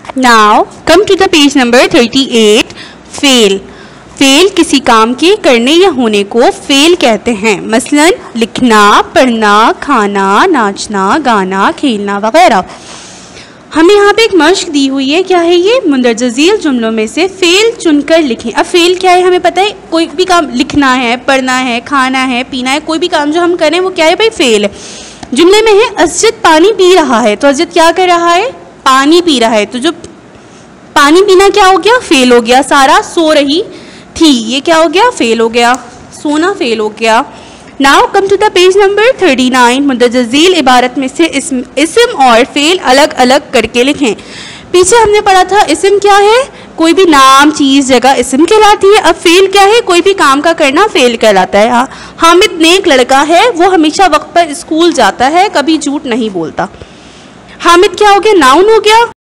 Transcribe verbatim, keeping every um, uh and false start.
Now come to the page number thirty eight. Fail. Fail किसी काम के करने या होने को फेल कहते हैं। मसलन लिखना, पढ़ना, खाना, नाचना, गाना, खेलना वगैरह। हमें यहाँ पे एक मश्क दी हुई है। क्या है ये? मुंदरजा झील जुमलों में से फेल चुनकर लिखें। अब फेल क्या है हमें पता है। कोई भी काम लिखना है, पढ़ना है, खाना है, पीना है, कोई भी काम जो हम करें वो क्या है भाई? फेल है। जुमले में है असजद पानी पी रहा है, तो असजद क्या कर रहा है? पानी पी रहा है। तो जो पानी पीना क्या हो गया? फेल हो गया। सारा सो रही थी, ये क्या हो गया? फेल हो गया। सोना फेल हो गया। Now come to the page number thirty nine. मुंदरजा झील इबारत में से इसम, इसम और फेल अलग अलग करके लिखें। पीछे हमने पढ़ा था इसम क्या है? कोई भी नाम, चीज़, जगह इसम कहलाती है। अब फेल क्या है? कोई भी काम का करना फेल कहलाता है। हाँ, हामिद नेक लड़का है, वो हमेशा वक्त पर स्कूल जाता है, कभी झूठ नहीं बोलता। हामिद क्या हो गया? नाउन हो गया।